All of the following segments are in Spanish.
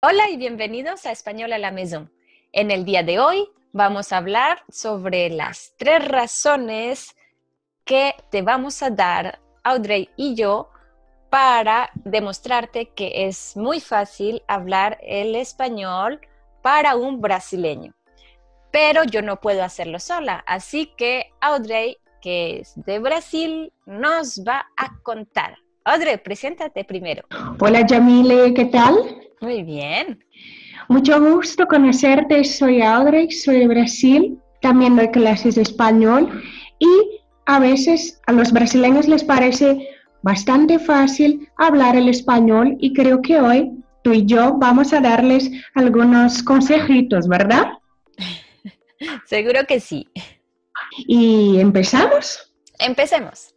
Hola y bienvenidos a Español a la Maison. En el día de hoy vamos a hablar sobre las 3 razones que te vamos a dar, Audrey y yo, para demostrarte que es muy fácil hablar el español para un brasileño. Pero yo no puedo hacerlo sola, así que Audrey, que es de Brasil, nos va a contar. Audrey, preséntate primero. Hola Yamile, ¿qué tal? Muy bien. Mucho gusto conocerte, soy Audrey, soy de Brasil, también doy clases de español y a veces a los brasileños les parece bastante fácil hablar el español y creo que hoy tú y yo vamos a darles algunos consejitos, ¿verdad? Seguro que sí. ¿Y empezamos? Empecemos.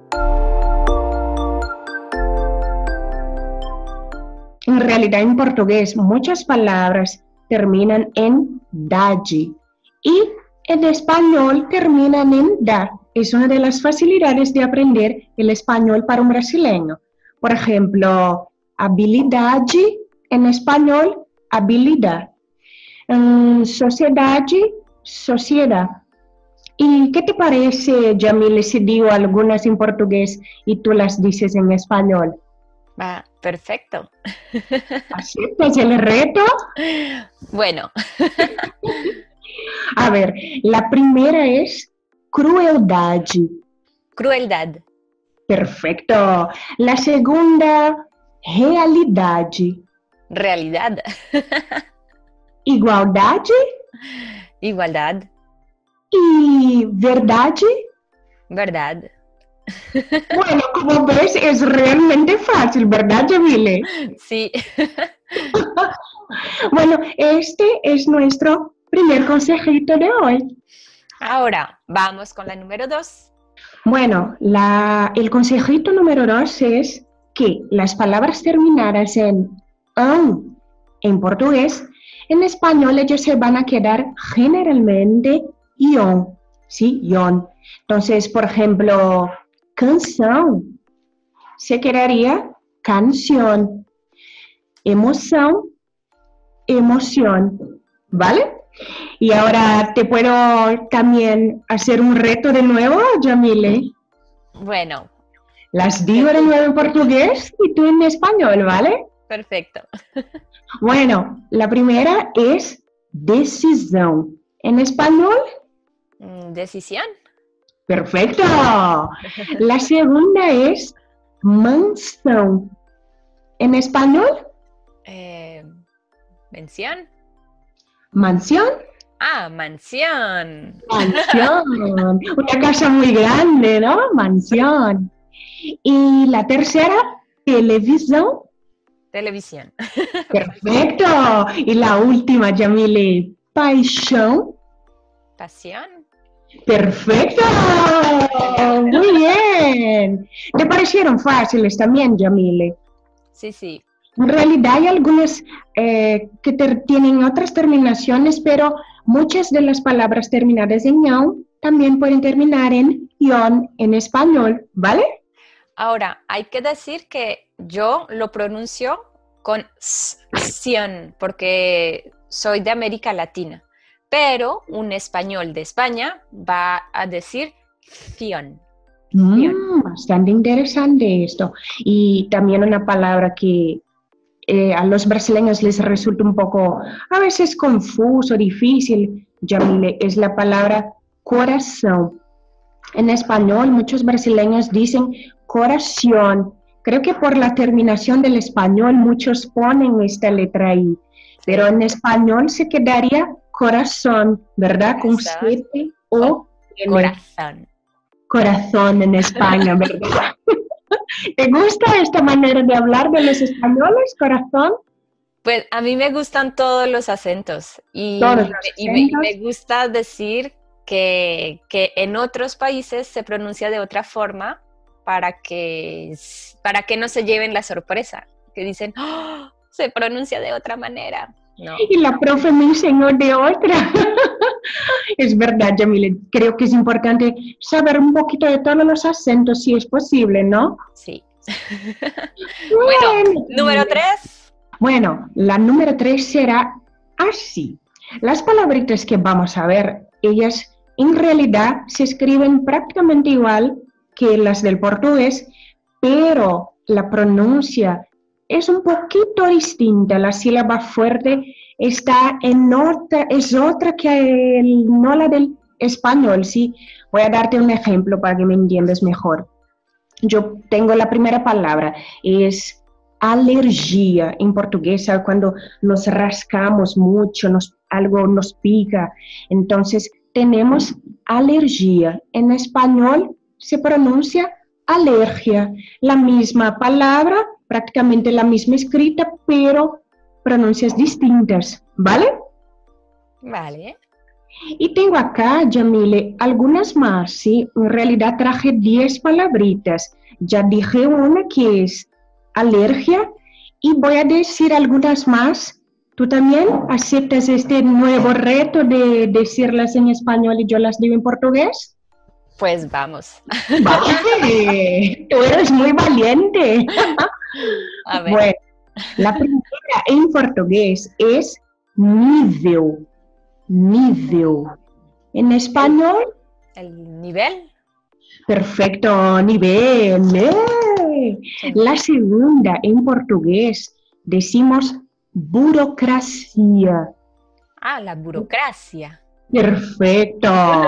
En realidad en portugués muchas palabras terminan en dade y en español terminan en da. Es una de las facilidades de aprender el español para un brasileño. Por ejemplo, habilidade en español, habilidad. Sociedade, sociedad. ¿Y qué te parece, Yamile, si digo algunas en portugués y tú las dices en español? Va, perfecto. ¿Aceptas el reto? Bueno, A ver, la primera es crueldade. crueldad, Perfecto. La segunda, realidade. realidad, Igualdade igualdad, y verdade. verdad. Bueno, como ves, es realmente fácil, ¿verdad, Yamile? Sí. Bueno, este es nuestro primer consejito de hoy. Ahora, vamos con la número 2. Bueno, el consejito número 2 es que las palabras terminadas en an en portugués, en español ellos se van a quedar generalmente ion, ¿sí? Ion. Entonces, por ejemplo, canción se quedaría canción, emoción, emoción, ¿vale? Y ahora te puedo también hacer un reto de nuevo, Yamile. Bueno, Las digo de nuevo en portugués y tú en español, ¿vale? perfecto. Bueno, la primera es decisión. En español, Decisión, perfecto. La segunda es mansión. En español, eh, mención. mansión. Ah, mansión, Mansión. Una casa muy grande, ¿no? Mansión. Y la tercera, televisión. televisión, Perfecto. Y la última, Yamile, paixão. pasión. Perfecto. Muy bien. ¿Te parecieron fáciles también, Yamile? Sí, sí. En realidad hay algunas tienen otras terminaciones, pero muchas de las palabras terminadas en ñau también pueden terminar en ion en español, ¿vale? Ahora, hay que decir que yo lo pronuncio con sion, porque soy de América Latina, pero un español de España va a decir ción, ción. Bastante interesante esto. Y también una palabra que a los brasileños les resulta un poco, a veces confuso, difícil, Yamile, es la palabra corazón. En español, muchos brasileños dicen corazón. Creo que por la terminación del español muchos ponen esta letra ahí, pero Sí, en español se quedaría corazón, ¿verdad? Con corazón 7 o o N. corazón. Corazón en España, ¿verdad? ¿Te gusta esta manera de hablar de los españoles, corazón? Pues a mí me gustan todos los acentos Todos y, los y me acentos. gusta decir que en otros países se pronuncia de otra forma para que no se lleven la sorpresa, que dicen, "Oh, se pronuncia de otra manera". No, Y la profe me enseñó de otra. Es verdad, Yamile, creo que es importante saber un poquito de todos los acentos, si es posible, ¿no? sí. Bueno, Bueno, número Yamile. 3. Bueno, la número 3 será así. Las palabritas que vamos a ver, ellas en realidad se escriben prácticamente igual que las del portugués, pero la pronuncia es un poquito distinta. La sílaba fuerte está en otra, es otra que no la del español, ¿sí? Voy a darte un ejemplo para que me entiendas mejor. Yo tengo la primera palabra, es alergia en portugués, ¿sabes? Cuando nos rascamos mucho, algo nos pica. Entonces, tenemos alergia. En español se pronuncia alergia. La misma palabra, prácticamente la misma escrita, pero pronuncias distintas, ¿vale? Vale. Y tengo acá, Yamile, algunas más, ¿sí? En realidad traje 10 palabritas. Ya dije una que es alergia y voy a decir algunas más. ¿Tú también aceptas este nuevo reto de decirlas en español y yo las digo en portugués? Pues vamos. Vale, tú eres muy valiente. A ver, Bueno, la primera en portugués es nível. Nível. En español, el nivel. perfecto, nivel. ¡Eh! Sí. La segunda en portugués decimos burocracia. Ah, la burocracia. Perfecto.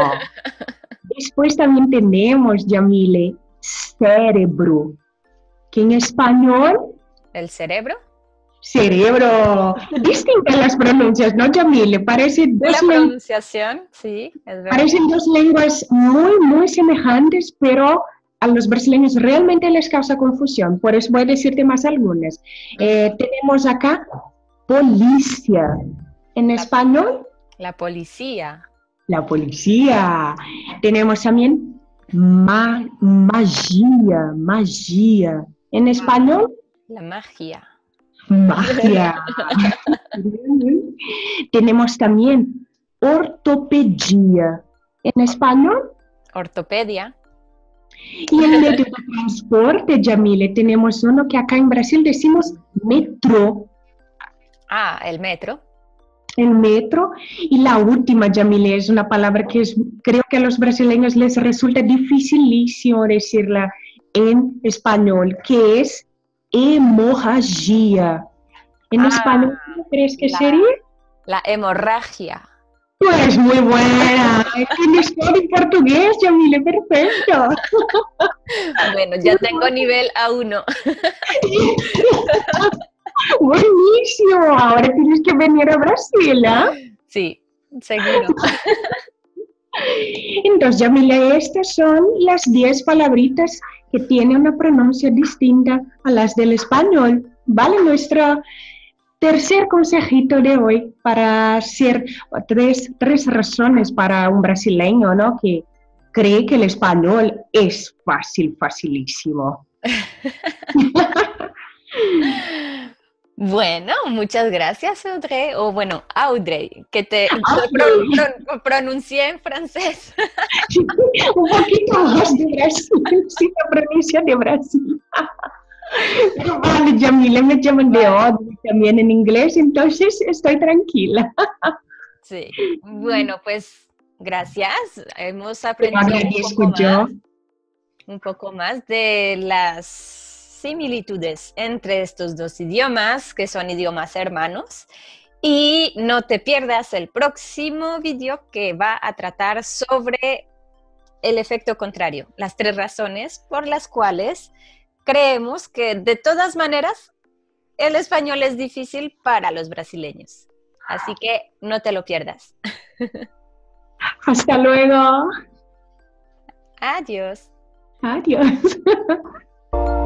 Después también tenemos, Yamile, cerebro, que en español, El cerebro. cerebro. Distintas las pronuncias, ¿no, Yamile? Parecen La pronunciación, sí, es verdad. parecen dos lenguas muy, muy semejantes, pero a los brasileños realmente les causa confusión. Por eso voy a decirte más algunas. Tenemos acá policía. En español, La policía. la policía. Tenemos también magia, magia. En español, La magia. magia. Tenemos también ortopedia. En español, Ortopedia. y en medio de transporte, Yamile, tenemos uno que acá en Brasil decimos metro, Ah, el metro. el metro. Y la última, Yamile, es una palabra que creo que a los brasileños les resulta dificilísimo decirla en español, que es hemorragia. En español, ¿cómo crees que sería? La hemorragia. Tú eres muy buena. Tienes todo en portugués, Yamile, perfecto. Bueno, ya tengo nivel A1. Buenísimo. Ahora tienes que venir a Brasil, ¿ah? Sí, seguro. Entonces, Yamile, estas son las 10 palabritas que tienen una pronuncia distinta a las del español. ¿Vale? Nuestro tercer consejito de hoy para hacer tres razones para un brasileño, ¿no? Que cree que el español es fácil, facilísimo. Bueno, muchas gracias, Audrey. O bueno, Audrey, que te pronuncié en francés. Un poquito más de Brasil, sí, la pronuncia de Brasil. Pero vale, Yamile, me llaman de Audrey también en inglés, entonces estoy tranquila. Sí, bueno, pues gracias. Hemos aprendido un poco más de las similitudes entre estos dos idiomas, que son idiomas hermanos. Y no te pierdas el próximo vídeo que va a tratar sobre el efecto contrario, las 3 razones por las cuales creemos que de todas maneras el español es difícil para los brasileños. Así que no te lo pierdas. Hasta luego. Adiós. Adiós.